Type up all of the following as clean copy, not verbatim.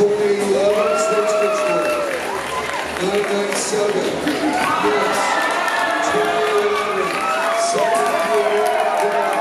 2011, switch control. 997, yes. 2011, second gear down.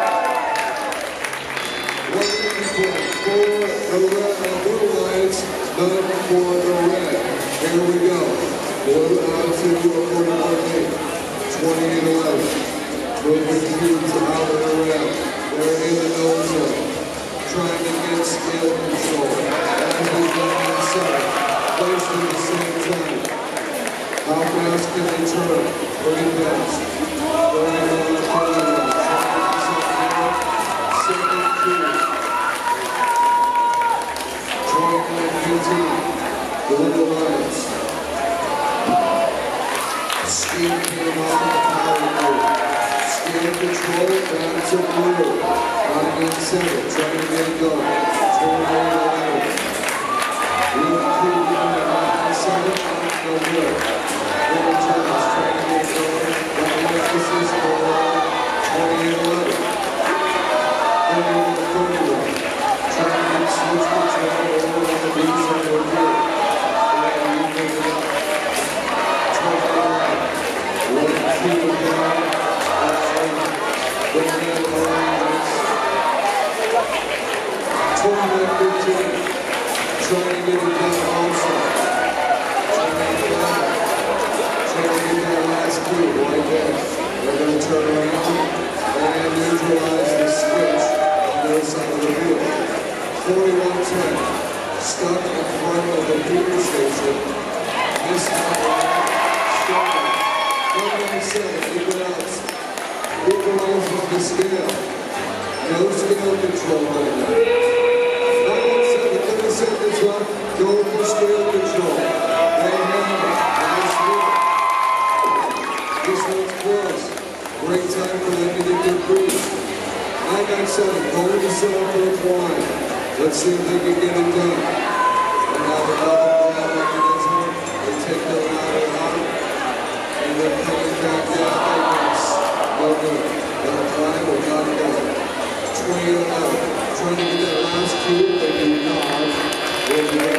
194, Blue Lions, none for the red. Here we go. Blue out to 41-8, 2011. Moving cubes out of the red. They're in the nose zone, trying to get scale control. As we go inside, placed at the same time. How fast can they turn? Pretty fast. Going on the corner. Second cube. 29-15. The Little Lions. Steam came off the power move. Scale control back to blue. 9-7, trying to get it going. 28-11. Blue cube down at 9-7, no good. Little Giants trying to get it going. That emphasis for 28-11. Going over the 31. Trying to get switch control over on the beat side over here. And you pick it up. 28-11. One cube down. Bring it up around. 29-15. Trying to get it down also. Trying to get that last cube right there. They're going to turn around and neutralize the switch on the other side of the field. 41-10. Stuck in front of the feeder station. This time, strong. 197, equinox. Equinox with the scale. No scale control right now. 917, 30 seconds left. Go for scale control. They have it. Nice work. This one's close. Great time for them to get their breathe. 997, going to set up for a climb. Let's see if they can get it done. And now the ball mechanism. They take the ladder out. And they're coming back down like this. No good. They'll climb or not done. 20-11. Trying to get that last cube. They do not.